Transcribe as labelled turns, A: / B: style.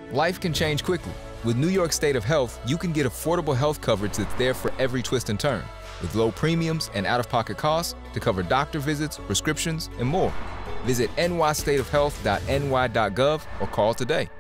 A: Life can change quickly. With New York State of Health, you can get affordable health coverage that's there for every twist and turn, with low premiums and out-of-pocket costs to cover doctor visits, prescriptions, and more. Visit nystateofhealth.ny.gov or call today.